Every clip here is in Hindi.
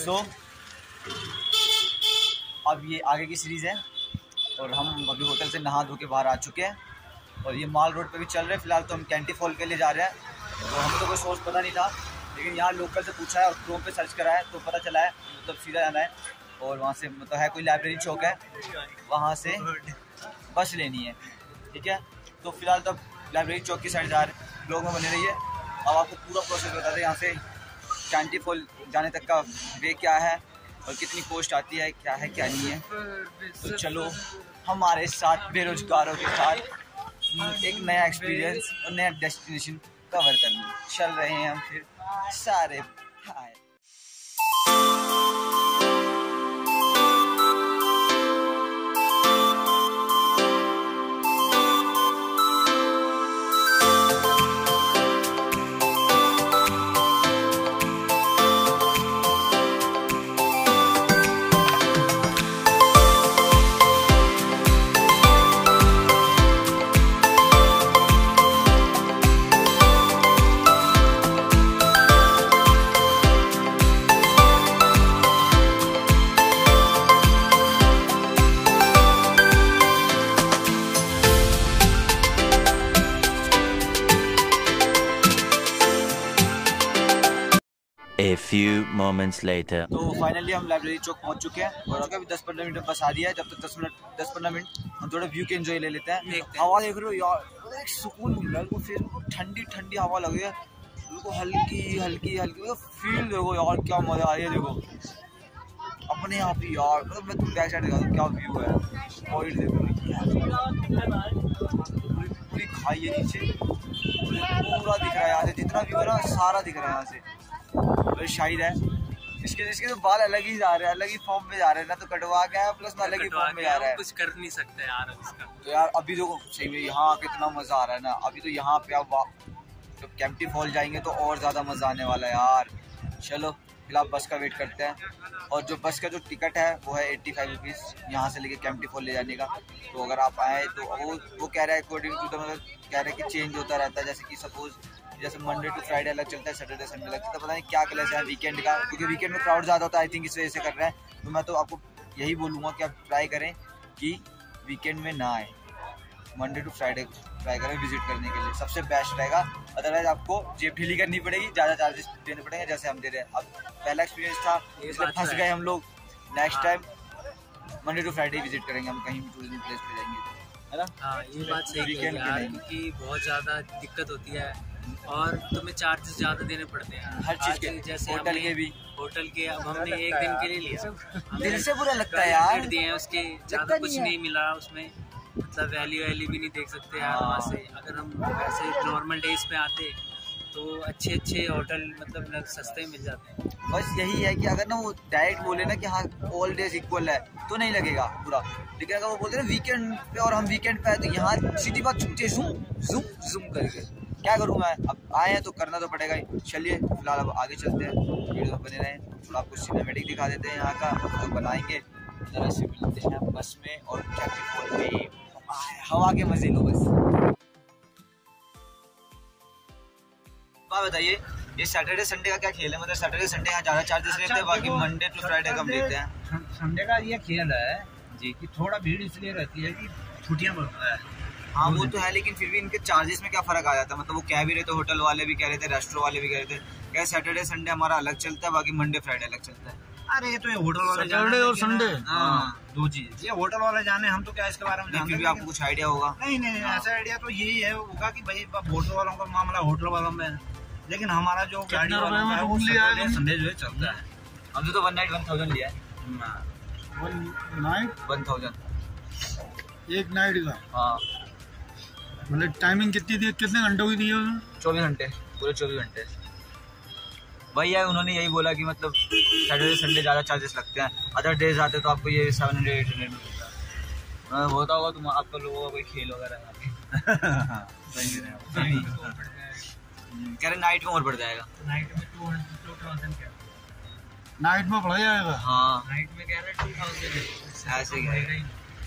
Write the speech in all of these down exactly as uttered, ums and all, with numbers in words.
सो अब ये आगे की सीरीज़ है और हम अभी होटल से नहा धो के बाहर आ चुके हैं और ये माल रोड पे भी चल रहे हैं। फिलहाल तो हम कैंटी फॉल के लिए जा रहे हैं। तो हमें तो कोई सोर्स पता नहीं था, लेकिन यहाँ लोकल से पूछा है और क्रोम पे सर्च करा है तो पता चला है मतलब सीधा जाना है और वहाँ से मतलब है कोई लाइब्रेरी चौक है, वहाँ से बस लेनी है। ठीक है, तो फिलहाल तो लाइब्रेरी चौक की साइड जा रहे हैं। ब्लॉग में बने रहिए। अब आपको पूरा प्रोसेस बता दें यहाँ से कैंटी फॉल जाने तक का वे क्या है और कितनी कॉस्ट आती है, क्या है क्या नहीं है। तो चलो हमारे साथ बेरोजगारों के साथ एक नया एक्सपीरियंस और नया डेस्टिनेशन कवर करने चल रहे हैं हम फिर सारे भाई। A few moments later. तो फाइनली हम लाइब्रेरी चौक पहुंच चुके हैं और अगर भी दस पंद्रह मिनट में बस आ रही है। जब तक दस मिनट दस पंद्रह मिनट हम थोड़ा व्यू के एंजॉय ले लेते हैं। हवा देख रहे हो यार, एक सुकून मिल रहा है बिल्कुल। फिर ठंडी ठंडी हवा लगी है बिल्कुल, हल्की हल्की हल्की फील देखो यार, क्या मजा आ रही है। देखो अपने यहाँ पे यार, मतलब मैं तुम बैक साइड दिखा दूँ क्या व्यू है। पॉइंट देखो पूरी खाई है नीचे, पूरा दिख रहा है यहाँ से, जितना व्यू है ना सारा दिख रहा है यहाँ से। तो शायद है इसके इसके तो बाल अलग ही जा रहे हैं, अलग ही फॉर्म में जा रहे हैं ना, तो कटवा के आया प्लस में अलग ही फॉर्म में जा रहा है। कुछ कर नहीं सकते यार इसका। तो यार अभी देखो सही में यहाँ कितना मजा आ रहा है ना। अभी तो यहाँ पे अब जब कैंटी फॉल जाएंगे तो और ज्यादा मजा आने वाला है यार। चलो फिलहाल बस का वेट करते हैं और जो बस का जो टिकट है वो है एट्टी फाइव रुपीज़ यहाँ से लेके कैंटी फॉल ले जाने का। तो अगर आप आए तो वो वो कह रहा है अकॉर्डिंग टू द मतलब कह रहा है कि चेंज होता रहता है। जैसे कि सपोज जैसे मंडे टू फ्राइडे अलग चलता है, सैटरडे संडे अलग चलता है। पता नहीं क्या क्लास है वीकेंड का, क्योंकि वीकेंड में क्राउड ज़्यादा होता है। आई थिंक इस वजह से कर रहे हैं। तो मैं तो आपको यही बोलूँगा कि आप ट्राई करें कि वीकेंड में ना आए, मंडे टू फ्राइडे ट्राई करें विजिट करने के लिए, सबसे बेस्ट रहेगा। अदरवाइज आपको जेब ढीली करनी पड़ेगी, ज़्यादा चार्जेस देने पड़ेंगे जैसे हम दे रहे हैं। अब पहला एक्सपीरियंस था इसलिए फंस गए हम लोग। Next time Monday to Friday visit करेंगे हम, कहीं भी टूरिज्म प्लेस पे जाएंगे, है ना। हाँ ये बात सही है यार, क्योंकि बहुत ज़्यादा दिक्कत होती है और तुम्हें चार्जेस ज़्यादा देने पड़ते हैं हर चीज़ के, जैसे होटल के भी। होटल के अब हमने एक दिन के लिए लिया, दिल से बुरा लगता है यार। दिए हैं उसके ज़्यादा कुछ नहीं मिला उसमें, मतलब वैल्यू वैल्यू भी नहीं देख सकते यार वहाँ से। अगर हम वैसे नॉर्मल डेज पे आते तो अच्छे अच्छे होटल मतलब सस्ते मिल जाते हैं। बस यही है कि अगर ना वो डायरेक्ट बोले ना कि हाँ ऑल डेज इक्वल है तो नहीं लगेगा पूरा। लेकिन अगर वो बोलते ना वीकेंड पे और हम वीकेंड पे आए तो यहाँ सीधी बात छूट है, जूम जूम जूम करके क्या करूँ मैं। अब आए हैं तो करना तो पड़ेगा ही। चलिए फिलहाल अब आगे चलते हैं, वीडियो बने रहें, थोड़ा आपको सिनेमैटिक दिखा देते हैं यहाँ का, तो बनाएंगे। जरा से मिलते हैं बस में और कैंटी फॉल में हवा के मजे लो बस। बात बताइए ये सैटरडे संडे का क्या खेल है? मतलब सैटरडे संडे यहाँ ज़्यादा चार्जेस लेते हैं, बाकी मंडे टू फ्राइडे कम लेते हैं। संडे का ये खेल है जी कि थोड़ा भीड़ इसलिए रहती है कि छुट्टियाँ बढ़ता है। हाँ वो तो है, लेकिन फिर भी इनके चार्जेस में क्या फ़र्क आ जाता है? मतलब वो कह भी रहे थे, होटल वाले भी कह रहे थे, रेस्टोरेंट वाले भी कह रहे थे, क्या सैटरडे संडे हमारा अलग चलता है, बाकी मंडे फ्राइडे अलग चलता है। अरे ये तो ये होटल वाले सैटरडे और संडे हाँ दो चीज, ये होटल वाले जाने, हम तो क्या इसके बारे में जानते हैं। फिर भी आपको कुछ आइडिया होगा? नहीं नहीं ऐसा आइडिया तो यही है होगा कि भाई होटल वालों का मामला होटल वालों में, लेकिन हमारा जो गाड़ी वाला है वो सैटरडे संडे जो है चलता है। हमने तो वन नाइट वन थाउजेंड लिया है। वन नाइट वन थाउजेंड एक नाइट का। हाँ मतलब टाइमिंग कितनी दी, कितने घंटों की दी है? चौबीस घंटे, पूरे चौबीस घंटे। वही है, उन्होंने यही बोला कि मतलब सैटरडे संडे ज़्यादा चार्जेस लगते हैं, अदर डेज आते तो आपको ये सेवन हंड्रेड एट हंड्रेड में मिलता है। होता होगा तुम आपका लोगों का कोई खेल वगैरह कह रहे नाइट में और बढ़ जाएगा। नाइट में टू टू थाउजेंड क्या नाइट में बढ़ जाएगा? हाँ नाइट में कह रहे टू थाउजेंड ऐसे ही।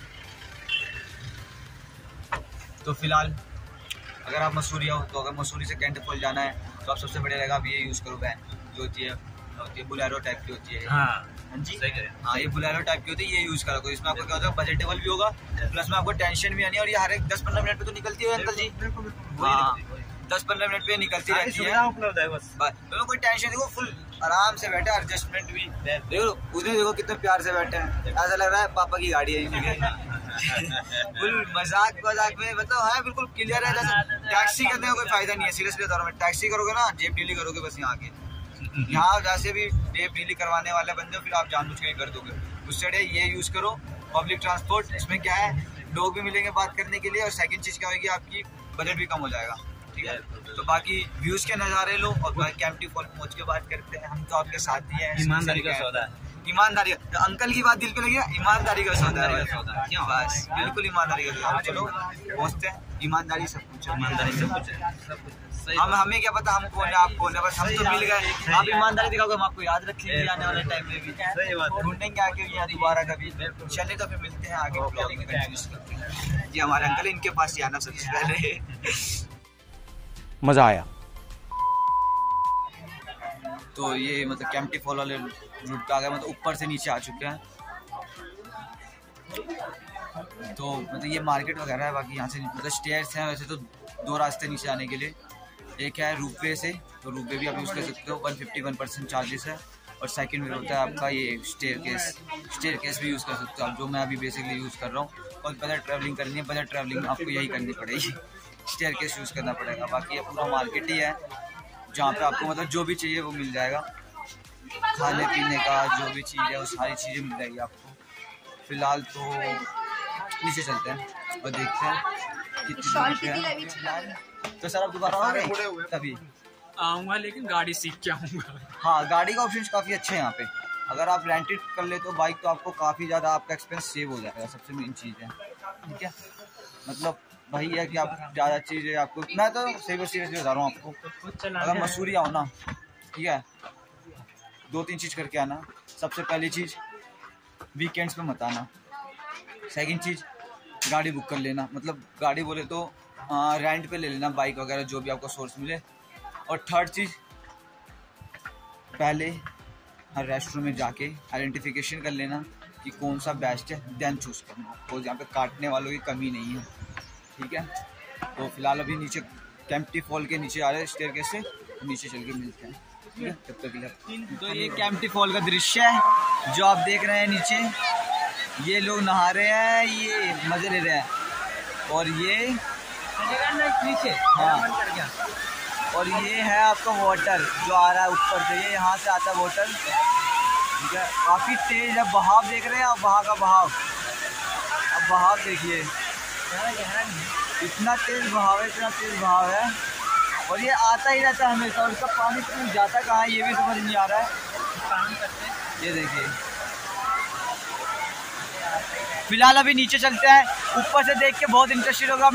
तो फिलहाल अगर आप मसूरी आओ तो अगर मसूरी से कैंटी फॉल जाना है तो आप सबसे बढ़िया रहेगा आप ये यूज़ करो वैन, जो होती है होती है, बुलेरो टाइप की होती है। हाँ हाँ जी, सही कह रहे हैं। हाँ ये बुलेरो टाइप की होती है, ये यूज करा करो। इसमें आपको क्या होता है, बजटेबल भी होगा, प्लस में आपको टेंशन भी आनी है। और ये हर एक दस पंद्रह मिनट पे तो निकलती है अंकल जी। हाँ दस पंद्रह मिनट पे निकलती रहती है, सुविधा उपलब्ध है बस। तो कोई टेंशन देखो, फुल आराम से बैठे, एडजस्टमेंट भी देखो, उधर देखो कितने प्यार से बैठे हैं, ऐसा लग रहा है पापा की गाड़ी है इनकी। फुल मजाक मजाक में मतलब है, बिल्कुल क्लियर है। जैसे टैक्सी करने का कोई फायदा नहीं है, सीरियसली बता रहा हूं, टैक्सी करोगे ना जेब ढीली करोगे बस। यहाँ के यहाँ जैसे भी जेब ढीली करवाने वाले बंदे हो, फिर आप जानबूझ के कर दोगे। उससे ये यूज करो पब्लिक ट्रांसपोर्ट। इसमें क्या है, लोग भी मिलेंगे बात करने के लिए, और सेकंड चीज क्या होगी, आपकी बजट भी कम हो जाएगा। ठीक है, तो बाकी व्यूज के नज़ारे लो, और कैंपटी फॉल पहुंच के बात करते हैं। हम तो आपके साथ ही हैं, ईमानदारी का सौदा है। ईमानदारी का, अंकल की बात दिल पे लगी है, ईमानदारी का सौदा है क्यों, बस बिल्कुल ईमानदारी का सौदा। चलो पहुंचते हैं, ईमानदारी सब कुछ है, ईमानदारी सब कुछ है, सब कुछ। हम हमें क्या पता हम कौन है आप कौन है, बस हम तो मिल गए। आप ईमानदारी दिखाओगे, हम आपको याद रखेंगे आने वाले टाइम में भी, सही बात। ढूंढेंगे आके यहाँ दोबारा कभी। चलिए तो फिर मिलते हैं आगे ब्लॉग में, कंटिन्यू करते हैं। ये हमारे अंकल, इनके पास ही आना सबसे पहले। मज़ा आया। तो ये मतलब कैंपटी फॉल वाले रूट पे आ गए, मतलब ऊपर से नीचे आ चुके हैं। तो मतलब ये मार्केट वगैरह है, बाकी यहाँ से मतलब स्टेयर्स हैं। वैसे तो दो रास्ते नीचे आने के लिए, एक है रूपवे से, तो रूपवे भी आप यूज़ कर सकते हो, one fifty one percent charges है। और सेकंड में होता है आपका ये स्टेयर केस, स्टेयर केस भी यूज़ कर सकते हो आप, जो मैं अभी बेसिकली यूज़ कर रहा हूँ। और बजट ट्रैवलिंग करनी है, बजट ट्रैवलिंग आपको यही करनी पड़ेगी, स्टेयर केस यूज़ करना पड़ेगा। बाकी ये पूरा मार्केट ही है, जहाँ पे आपको मतलब जो भी चाहिए वो मिल जाएगा, खाने पीने का जो भी चीज़ है वो सारी चीज़ें मिल जाएगी आपको। फिलहाल तो नीचे चलते हैं और देखते हैं कितनी है। तो सर आप दोबारा आ रहे तभी आऊँगा, लेकिन गाड़ी सीख के आऊँगा। हाँ गाड़ी का ऑप्शन काफ़ी अच्छे हैं यहाँ पे। अगर आप रेंटेड कर ले तो बाइक, तो आपको काफ़ी ज़्यादा आपका एक्सपेंस सेव हो जाएगा, सबसे मेन चीज़ है। ठीक है, मतलब वही है कि आप ज़्यादा चीज़ें आपको, मैं तो सही सीरियसली बता रहा हूँ आपको, अगर मसूरी आओ ना, ठीक है, दो तीन चीज़ करके आना। सबसे पहली चीज़, वीकेंड्स पे मत आना। सेकंड चीज़, गाड़ी बुक कर लेना, मतलब गाड़ी बोले तो आ, रेंट पे ले लेना, बाइक वगैरह जो भी आपको सोर्स मिले। और थर्ड चीज़, पहले हर रेस्टोरेंट में जाके आइडेंटिफिकेशन कर लेना कि कौन सा बेस्ट है, देन चूज़ करना। तो यहाँ पे काटने वालों की कमी नहीं है। ठीक है, तो फिलहाल अभी नीचे कैंपटी फॉल के नीचे आ रहे हैं स्टेयरकेस से, नीचे चल के मिलते हैं। ठीक है, तब तक के तो ये कैंपटी फॉल का दृश्य है जो आप देख रहे हैं नीचे। ये लोग नहा रहे हैं, ये मज़े ले रहे हैं। और ये नीचे, हाँ, और ये है आपका वाटर जो आ रहा है ऊपर से, ये यहाँ से आता है वाटर। ठीक है, काफ़ी तेज है, बहाव देख रहे हैं आप, वहाँ का बहाव, अब बहाव देखिए, इतना तेज बहाव है, इतना तेज बहाव है। और ये आता ही रहता है हमेशा, और इसका पानी कहीं जाता कहाँ है ये भी समझ नहीं आ रहा है। ये देखिए, फिलहाल अभी नीचे चलते हैं, ऊपर से देख के बहुत इंटरेस्टेड होगा।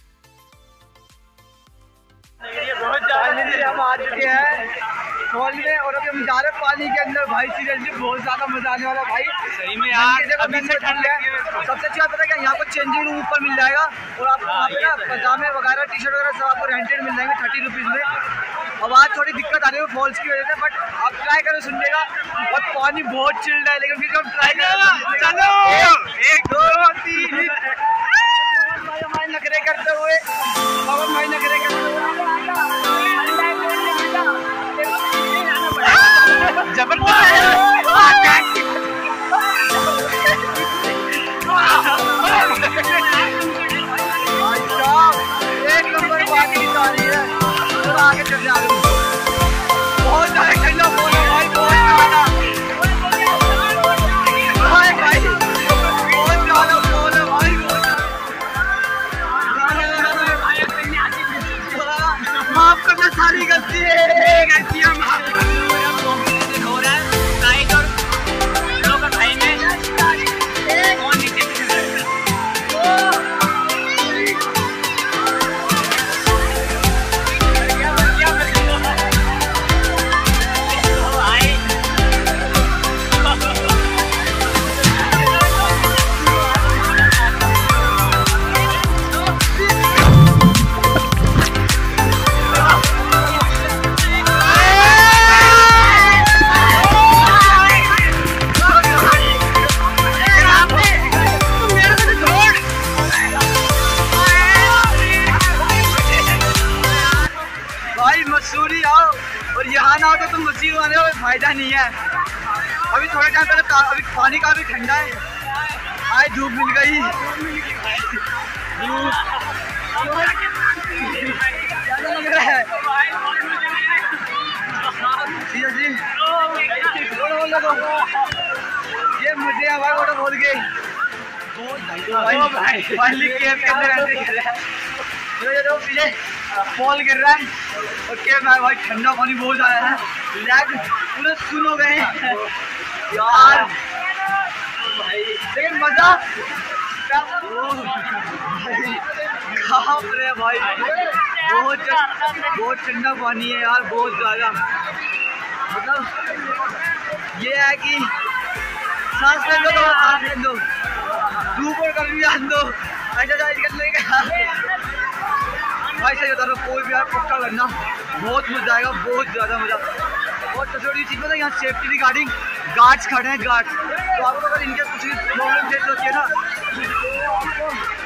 हम आ चुके हैं फॉल में, और अभी हम जा रहे हैं पानी के अंदर। भाई सीरियसली बहुत ज्यादा मजा आने वाला भाई, सही में यार। अभी से ठंड है, सबसे अच्छा पता है क्या, यहाँ पर चेंजिंग रूम ऊपर मिल जाएगा, और आपको वहाँ पे ना पजामे वगैरह, टी शर्ट वगैरह सब आपको रेंटेड मिल जाएंगे थर्टी रुपीज़ में। अब आज थोड़ी दिक्कत आ रही है फॉल्स की वजह से, बट आप ट्राई करो सुनने और पानी बहुत चिल्ड है, लेकिन फिर हम ट्राई करें। चलो एक दो तीन, पवन भाई नखरे करते हुए, पवन भाई नखरे करते हुए एक नंबर पानी की तारी है। तो आगे चल जा, बहुत ज्यादा ठंडा फोन है भाई, बहुत ज्यादा भाई भाई बहुत ज्यादा फोन है भाई, माफ करना, सारी गलती है, गलतियां माफ हो रहा है। साइड और लोग भाई में कौन नीचे यहाँ ना हो तो तुम मछली आने का फायदा नहीं है। अभी थोड़े टाइम पहले अभी पानी का भी ठंडा है, आज धूप मिल गई। लग रहा है ये मुझे हमारे फोटो बोल गए पीछे फॉल गिर रहा है और के भाई ठंडा पानी बहुत आया है, लैग पूरे सुन हो गए यार। लेकिन मजा कहाँ पर है भाई, बहुत बहुत ठंडा पानी है यार, बहुत ज्यादा। मतलब ये है कि सांस ले लो तो सांस ले लो, धूप और गर्मी आन दो, एक्सरसाइज करने का भाई सही बता रहा हूँ। कोई भी यार पक्का करना, बहुत मजा आएगा, बहुत ज्यादा मजा। और सबसे बड़ी चीज़ पता है, यहाँ सेफ्टी रिगार्डिंग गार्ड्स खड़े हैं, गार्ड्स। तो आपको अगर इनके कुछ प्रॉब्लम फेस होती है ना तो आपको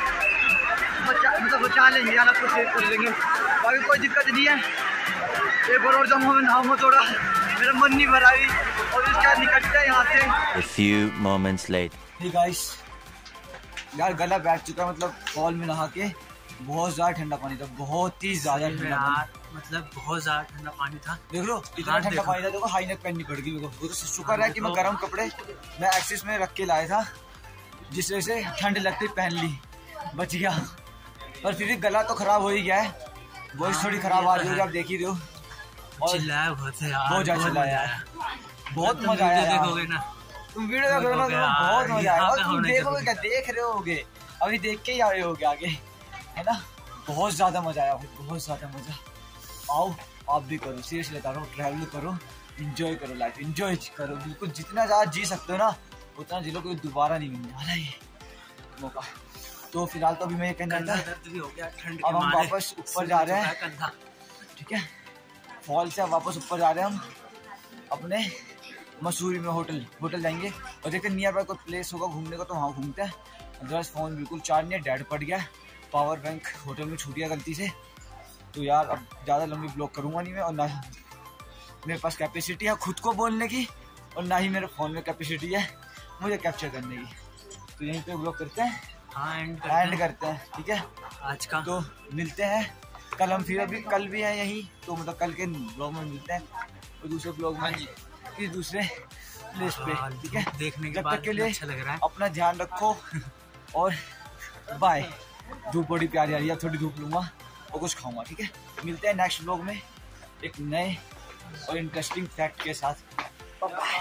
बचा मतलब बचा लेंगे यार, आपको सेव कर लेंगे, बाकी कोई दिक्कत नहीं है। एक बार और जब हमें नाम हो थोड़ा, मेरा मन नहीं भरा अभी और इसके बाद निकलते हैं यहाँ से। A few moments later. hey guys, यार गला बैठ चुका है, मतलब फॉल में नहा के बहुत ज्यादा ठंडा पानी था, बहुत ही ज्यादा ठंडा पानी, मतलब बहुत ज्यादा ठंडा पानी था। देख लो इतना ठंडा पानी था, देखो हाई नेक पहननी पड़ गई मेरे को। तो शुक्र है कि मैं गर्म कपड़े मैं एक्सिस में रख के लाया था, जिस वजह से ठंड लगती पहन ली, बच गया। पर फिर भी गला तो खराब हो ही गया है, वॉइस थोड़ी खराब आ रही है, आप देख ही रहे हो। और चिल्लाया बहुत है यार, बहुत ज्यादा चिल्लाया यार, बहुत मजा आया। देखोगे ना तुम वीडियो देखोगे ना तो बहुत मजा आएगा, तुम देखोगे क्या, देख रहे होगे अभी, देख के ही आ रहे होगे आगे, है ना। बहुत ज्यादा मजा आया, बहुत ज्यादा मजा। आओ आप भी करो, सीरियसली बता रहा हूँ, ट्रैवल करो, एंजॉय करो, लाइफ एंजॉय करो, बिल्कुल जितना ज्यादा जी सकते हो ना उतना जी लो, कोई दोबारा नहीं मिलने वाला ये मौका। तो फिलहाल तो अभी मैं ये कहना था, अब हम वापस ऊपर जा रहे हैं, ठीक है। फॉल से वापस ऊपर जा रहे हैं हम, अपने मसूरी में होटल होटल जाएंगे और देखते नियर बाय कोई प्लेस होगा घूमने का तो वहाँ घूमते हैं। अदरवाइज फ़ोन बिल्कुल चार्ज नहीं है, डेड पड़ गया, पावर बैंक होटल में छूट गया गलती से। तो यार अब ज़्यादा लंबी ब्लॉग करूँगा नहीं मैं, और ना मेरे पास कैपेसिटी है खुद को बोलने की, और ना ही मेरे फ़ोन में कैपेसिटी है मुझे कैप्चर करने की। तो यहीं पे ब्लॉग करते हैं, हाँ एंड करते, एंड करते हैं, ठीक है आज का। तो मिलते हैं कल, हम फिर अभी कल भी हैं यहीं, तो मतलब कल के ब्लॉग में मिलते हैं और दूसरे ब्लॉग में किसी दूसरे प्लेस पे, ठीक है। देखने के जब बाद तक के लिए अच्छा लग रहा है, अपना ध्यान रखो और बाय। धूप बड़ी प्यारी आ रही है, थोड़ी धूप लूँगा और कुछ खाऊंगा, ठीक है। मिलते हैं नेक्स्ट ब्लॉग में एक नए और इंटरेस्टिंग फैक्ट के साथ। बाय।